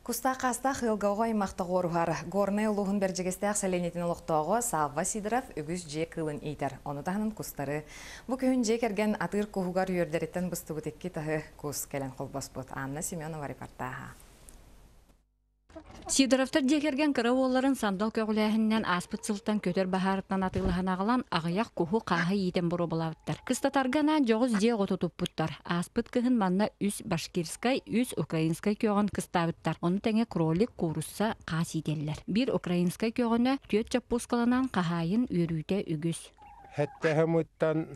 Куста қаста хылгауға имақта ғорғар. Горны ұлығын бәржігестәқ сәленетін ұлықтауға Савва Сидоров үгіз же кылын ейтер. Оны тағының кустары. Бұ күйін же керген атыр кухугар үйердереттен бұсты бұтекке тағы кус кәлін қолбас бұд. Анна Семенова репортажа. Сидоровтар декерген кырауолларын сандал көғіләхіннен аспыт сылттан көтер бахарыттан атылыған ағылан ағыяқ куху қағы етен бұру болауыттар. Кыстатаргана жоғыз де ғотутуп бұттар. Аспыт кіхін манна үс башкирскай, үс украинскай көғын кыстабыттар. Оны тәңе кролик курусса қас еделер. Bir украинскай көғіні төт чаппускаланан қағайын өрүйте үгіз. Хәтті хымыттан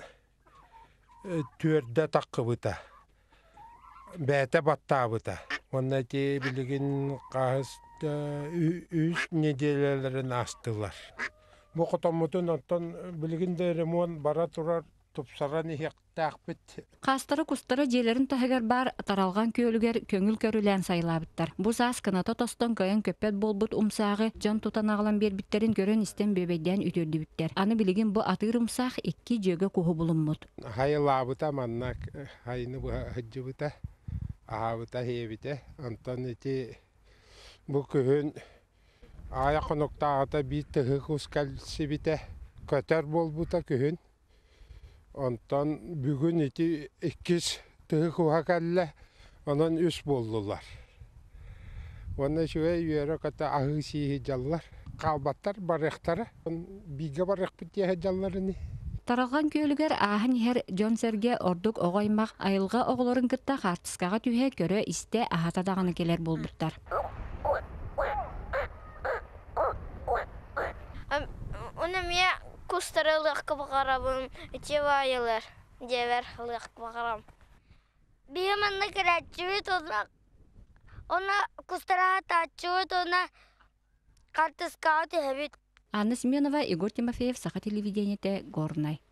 түрді таққы бұта. Бәті батта бұта. Онна те білігін қағысты үш неделелерін астылар. Бұл құтамытын оттан білігінде ремон бара тұрар тұпсаран еқтәқ біт. Қастары кустары желерін тәгер бар таралған көйлігер көңіл көрілән сайлабыттар. Бұз аз кыната тостан көйен көппет болбыт умсағы жан тұтан ағылан бербіттерін көрін істен бөбейден үтерді біттер. Аны білігін бұл атыр умсақ еккі жөгі құғы бұлынмыд. Хайылабыта маннақ хайыны бұхыджы бұта. Ағабыта хейбіте. Антон еті бұл күйін аяқ қонықтағыта бей тұғы құскалсы біте. Көтер бол бұта күйін. Антон бүгін еті 2 тұғы құға кәлі, онын 3 болдылар. Оны шуай үйері көті ағы сейі жаллар. Қалбаттар барықтары. Биге барық біте жалларыны. Таралған көйлігер ағын ехер Джон Серге ордук оғаймақ айылға оғыларын кітта қартысқаға түйе көрі істе ағатадағаны келер болбыттар. Оны мен кустары лыққы бағарабын, үте байылар, девер лыққы бағарам. Бейманны кірәтчует, оны кустара татчует, оны қартысқаға түйе бет. Анна Семенова, Игорь Тимофеев, Саха телевидениете, Горнай.